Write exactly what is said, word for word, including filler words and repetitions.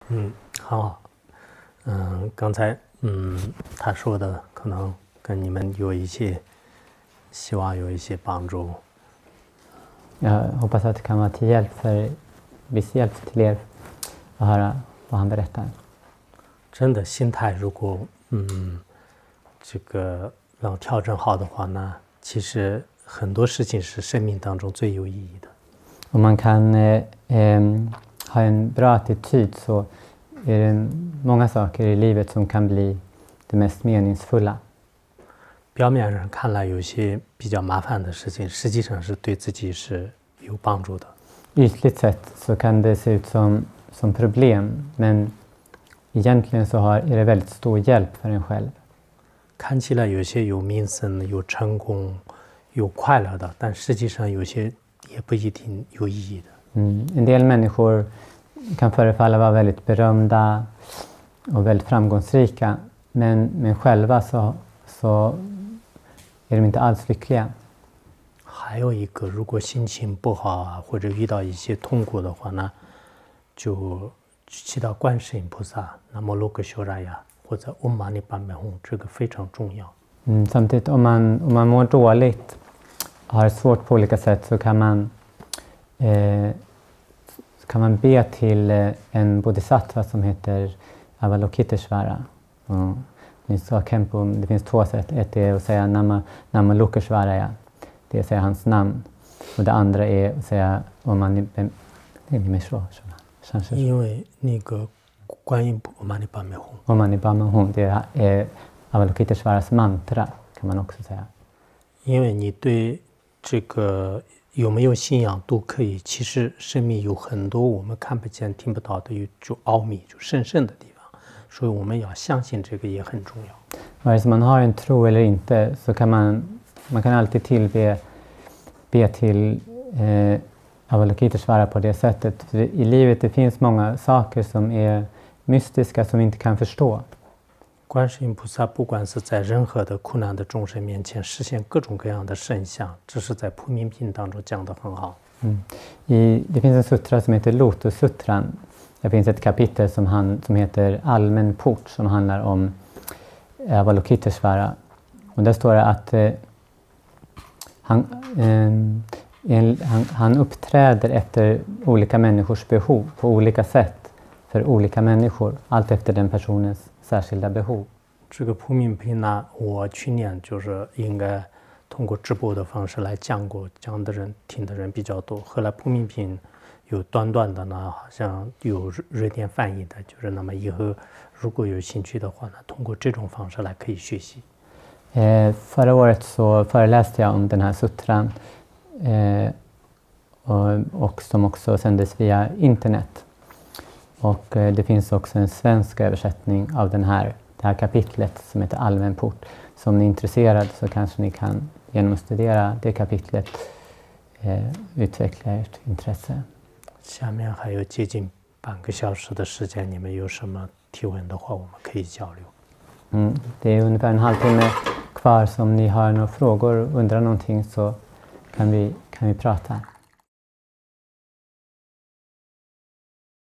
嗯，好，嗯，刚才嗯他说的可能跟你们有一些希望有一些帮助。 Jag hoppas att det kan vara till hjälp för viss hjälp till er att höra vad han berättar. 真的心态如果嗯这个能调整好的话呢，其实很多事情是生命当中最有意义的。 Om man kan eh, eh, ha en bra attityd så är det många saker i livet som kan bli det mest meningsfulla. 表面上看来有些比较麻烦的事情，实际上是对自己是有帮助的。 Ytligt sett så kan det se ut som, som problem, men egentligen så har, är det väldigt stor hjälp för en själv. 看起来有些有名声、有成功、有快乐的，但实际上有些也不一定有意义的。 Mm. En del människor kan förefalla vara väldigt berömda och väldigt framgångsrika, men, men själva så, så är de inte alls lyckliga. 还有一个，如果心情不好啊，或者遇到一些痛苦的话呢，就祈祷观世音菩萨，南无罗格修拉呀，或者嗡嘛呢叭咪吽，这个非常重要。 Mm. Samtidigt om man, om man mår dåligt, har svårt på olika sätt, så kan man, eh, så kan man be till eh, en bodhisattva som heter Avalokitesvara. Och ni sa Kempo, det finns två sätt. Ett är att säga Nama, Nama Lokesvaraya. Det är att säga hans namn. Och det andra är att säga om man är med så. 因为那个观音嗡嘛呢叭咪吽， Om man är Bamahon, det är eh, Avalokitesvaras mantra kan man också säga. 因为你对这个有没有信仰都可以。其实生命有很多我们看不见、听不到的，有就奥秘、就神圣的地方，所以我们要相信这个也很重要。 Vare sig man har en tro eller inte, så kan man, man kan alltid tillbe be till eh, Avalokitesvara på det sättet. För i livet det finns många saker som är mystiska som vi inte kan förstå. 观世音菩萨不管是在任何的苦难的众生面前实现各种各样的圣像，这是在普明品当中讲得很好。 Mm. I, det finns en sutra som heter Lotus-sutran. Det finns ett kapitel som, han, som heter Allmän port som handlar om Avalokitesvara. Och där står det att eh, han, eh, en, han, han uppträder efter olika människors behov på olika sätt för olika människor, allt efter den personens särskilda behov. 这个普明品呢，我去年就是应该通过直播的方式来讲过，讲的人听的人比较多。后来普明品有短短的呢，好像有瑞典翻译的，就是那么以后如果有兴趣的话呢，通过这种方式来可以学习。 Eh, förra året så föreläste jag om den här sutran eh, och, och som också sändes via internet. Och eh, det finns också en svensk översättning av den här, det här kapitlet som heter Allmän port. Så om ni är intresserade så kanske ni kan genom att studera det kapitlet eh, utveckla ert intresse. 下面还有接近半个小时的时间，你们有什么提问的话，我们可以交流。 Mm, det är ungefär en halvtimme kvar, så om ni har några frågor och undrar någonting så kan vi, kan vi prata.